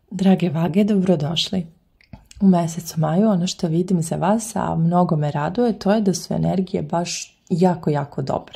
Drage vage, dobrodošli. U mesecu maju ono što vidim za vas, a mnogo me raduje, to je da su energije baš jako, jako dobre.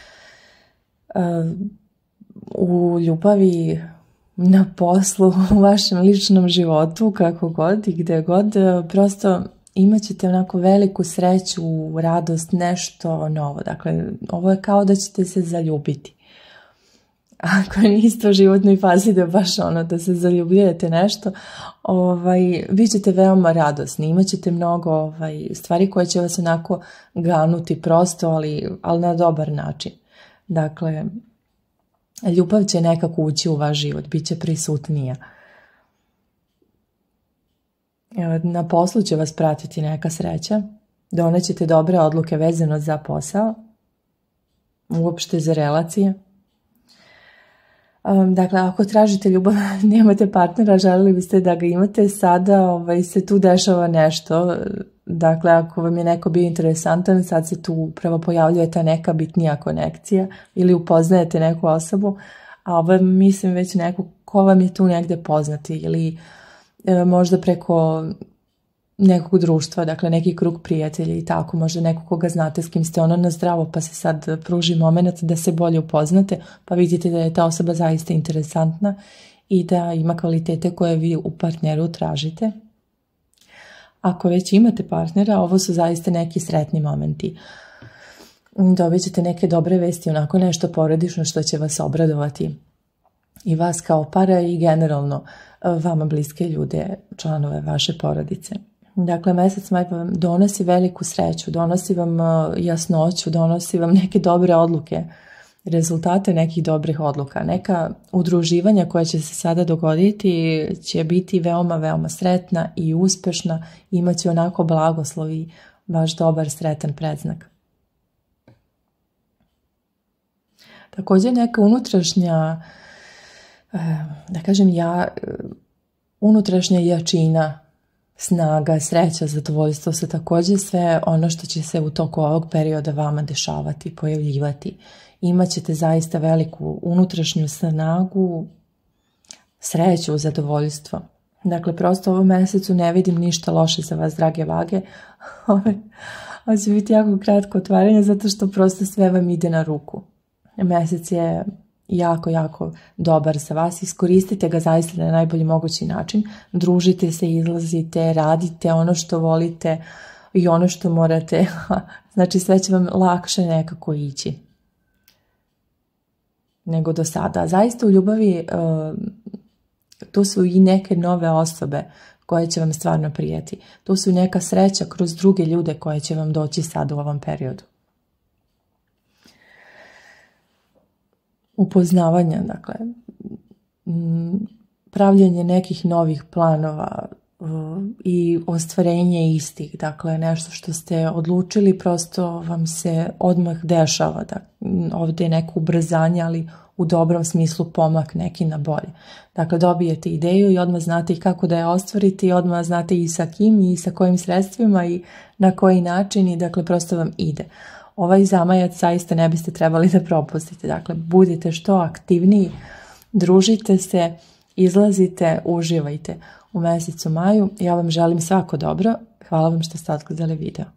U ljubavi, na poslu, u vašem ličnom životu, kako god i gde god, prosto imat ćete onako veliku sreću, radost, nešto novo. Dakle, ovo je kao da ćete se zaljubiti. Ako niste u životnoj fazi da baš da se zaljubljujete nešto, vi ćete veoma radosni, imat ćete mnogo stvari koje će vas onako ganuti prosto, ali na dobar način. Dakle, ljubav će nekako ući u vaš život, bit će prisutnija. Na poslu će vas pratiti neka sreća, donećete dobre odluke vezano za posao, uopšte za relacije. Dakle, ako tražite ljubav, nemate partnera, želeli biste da ga imate, sada se tu dešava nešto. Dakle, ako vam je neko bio interesantan, sad se tu upravo pojavljuje ta neka bitnija konekcija ili upoznajete neku osobu, a ovo je, mislim, već neko ko vam je tu negde poznati ili možda preko nekog društva, dakle neki krug prijatelja i tako, možda neko koga znate, s kim ste na zdravo, pa se sad pruži moment da se bolje upoznate, pa vidite da je ta osoba zaista interesantna i da ima kvalitete koje vi u partneru tražite. Ako već imate partnera, ovo su zaista neki sretni momenti. Dobit ćete neke dobre vesti, onako nešto porodično što će vas obradovati i vas kao para i generalno vama bliske ljude, članove vaše porodice. Dakle, mesec maj vam donosi veliku sreću, donosi vam jasnoću, donosi vam neke dobre odluke, rezultate nekih dobrih odluka. Neka udruživanja koja će se sada dogoditi će biti veoma, veoma sretna i uspešna, imaće onako blagoslov i baš dobar, sretan predznak. Također neka unutrašnja, da kažem unutrašnja jačina, snaga, sreća, zadovoljstvo su također sve ono što će se u toku ovog perioda vama dešavati, pojavljivati. Imaćete zaista veliku unutrašnju snagu, sreću, zadovoljstvo. Dakle, prosto u ovom mesecu ne vidim ništa loše za vas, drage vage. Ovo će biti jako kratko otvaranje zato što prosto sve vam ide na ruku. Mesec je jako, jako dobar za vas. Iskoristite ga zaista na najbolji mogući način. Družite se, izlazite, radite ono što volite i ono što morate. Znači, sve će vam lakše nekako ići nego do sada. Zaista u ljubavi tu su i neke nove osobe koje će vam stvarno prijeti. Tu su neka sreća kroz druge ljude koje će vam doći sad u ovom periodu. Upoznavanja, dakle, pravljanje nekih novih planova i ostvarenje istih, dakle, nešto što ste odlučili, prosto vam se odmah dešava. Ovdje je neko ubrzanje, ali u dobrom smislu pomak neki na bolje. Dakle, dobijete ideju i odmah znate i kako da je ostvarite i odmah znate i sa kim i sa kojim sredstvima i na koji način i dakle, prosto vam ide. Ovaj zamajac zaista ne biste trebali da propustite. Dakle, budite što aktivniji, družite se, izlazite, uživajte u mesecu maju. Ja vam želim svako dobro. Hvala vam što ste odgledali video.